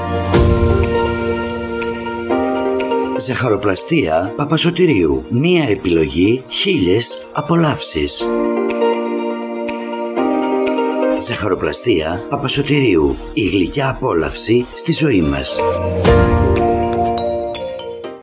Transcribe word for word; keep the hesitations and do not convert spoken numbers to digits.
Ζαχαροπλαστεία Παπασωτηρίου. Μία επιλογή, χίλιες απολαύσεις. Ζαχαροπλαστεία Παπασωτηρίου. Η γλυκιά απόλαυση στη ζωή μας.